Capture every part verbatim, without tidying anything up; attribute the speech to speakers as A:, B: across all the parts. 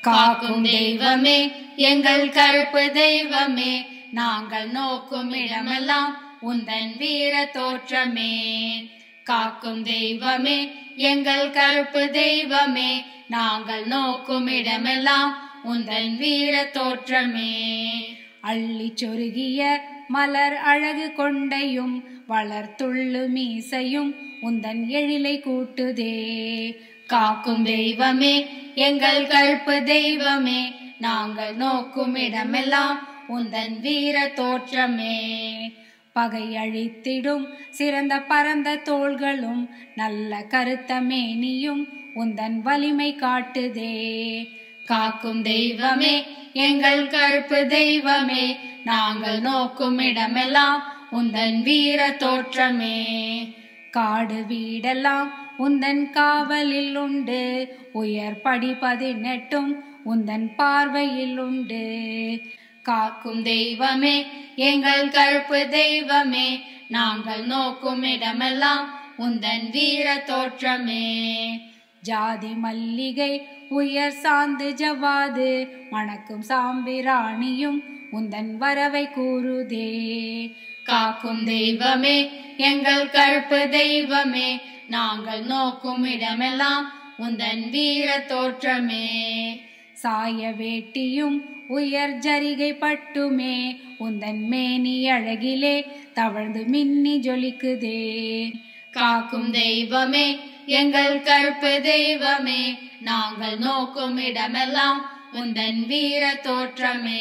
A: காக்கும் தெய்வமே எங்கள் கருப்பு தெய்வமே, நாங்கள் நோக்கும் இடமெல்லாம் உந்தன் வீர தோற்றமே. காக்கும் தெய்வமே எங்கள் கருப்பு தெய்வமே, நாங்கள் நோக்கும் இடமெல்லாம் உந்தன் வீர தோற்றமே. அள்ளி சொருகிய மலர் அழகு கொண்டையும் வளர்த்துள்ளு மீசையும் உந்தன் எழிலை கூட்டுதே. காக்கும் தெய்வமே எங்கள் கருப்பு தெய்வமே, நாங்கள் நோக்கும் இடமெல்லாம் உந்தன் வீர தோற்றமே. பகை அழித்திடும் சிறந்த பரந்த தோள்களும் நல்ல கருத்த மேனியும் உந்தன் வலிமை காட்டுதே. காக்கும் தெய்வமே எங்கள் கருப்பு தெய்வமே, நாங்கள் நோக்கும் இடமெல்லாம் உந்தன் வீர தோற்றமே. காடு வீடெல்லாம் உந்தன் காவலில் உண்டு, உயர் படி பதினெட்டும் உந்தன் பார்வையில் உண்டு. காக்கும் தெய்வமே எங்கள் கருப்பு தெய்வமே, நாங்கள் நோக்கும் இடமெல்லாம் உந்தன் வீர தோற்றமே. ஜாதி மல்லிகை உயர் சாந்து ஜவாது மணக்கும் சாம்பிராணியும் உந்தன் வரவை கூறுதே. காக்கும் தெய்வமே எங்கள் கருப்பு தெய்வமே, நாங்கள் நோக்கும் இடமெல்லாம் உந்தன் வீர தோற்றமே. சாய வேட்டியும் உயர் ஜரிகை பட்டுமே உந்தன் மேனி அழகிலே தவழ்ந்து மின்னி ஜொலிக்குதே. காக்கும் தெய்வமே எங்கள் கருப்பு தெய்வமே, நாங்கள் நோக்கும் இடமெல்லாம் உந்தன் வீர தோற்றமே.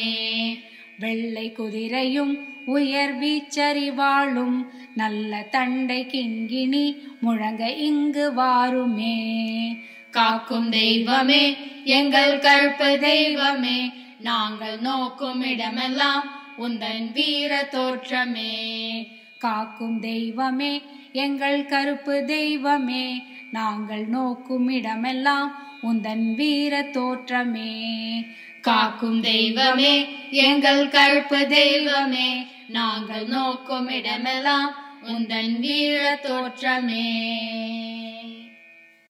A: வெள்ளை குதிரையும் உயர் வீச்சறிவாளும் நல்ல தண்டை கிங்கிணி முழங்க இங்கு வாருமே. காக்கும் தெய்வமே எங்கள் கருப்பு தெய்வமே, நாங்கள் நோக்கும் இடமெல்லாம் உந்தன் வீர தோற்றமே. காக்கும் தெய்வமே எங்கள் கருப்பு தெய்வமே, நாங்கள் நோக்கும் இடமெல்லாம் உந்தன் வீர தோற்றமே. காக்கும் தெய்வமே எங்கள் கருப்பு தெய்வமே, நாங்கள் நோக்கும் இடமெல்லாம் உந்தன் வீர தோற்றமே.